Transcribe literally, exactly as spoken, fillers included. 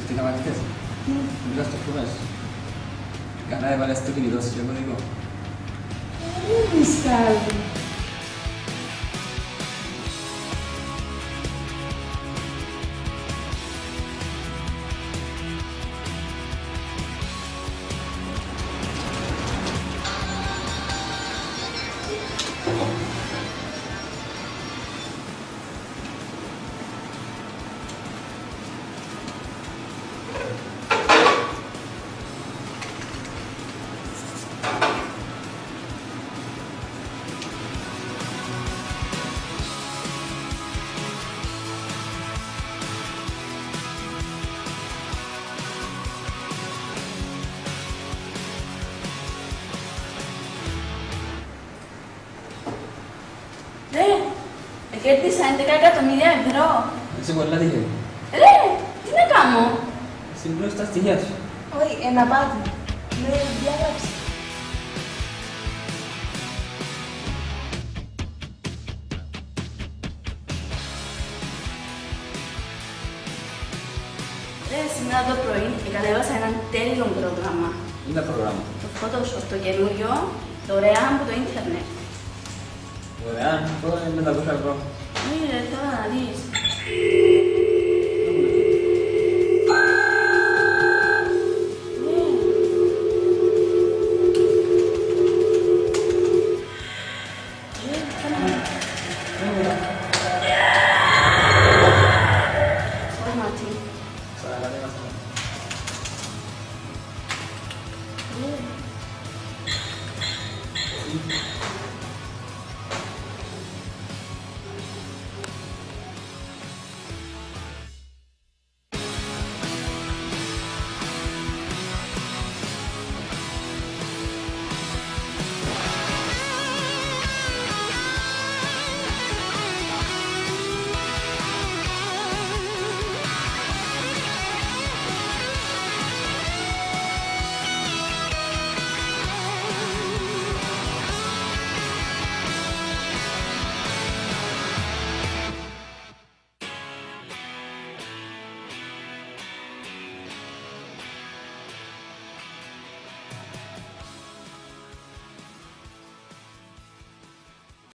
τι είχαμε χθες. Μιλάς στο φουμές. Καλά έβαλες το κινητό σου και κωδικό. Δεν μισκάζει. Ρε, κέρδισα έντεκα εκατομμύρια ευρώ. Είσαι πολλά τυχερή. Ρε, τι να κάνω. Συμπλήρωσες τα στοιχεία σου. Όχι, ένα πάτη. Με διάγραψε. Ρε, σήμερα το πρωί κατέβασα έναν τέλειο πρόγραμμα. Είναι τα προγράμμα. Το Photoshop, το καινούριο, δωρεάν από το ίντερνετ. Ωραία, τώρα είναι πεντακόσια ευρώ. Όχι ρε, τώρα να δεις.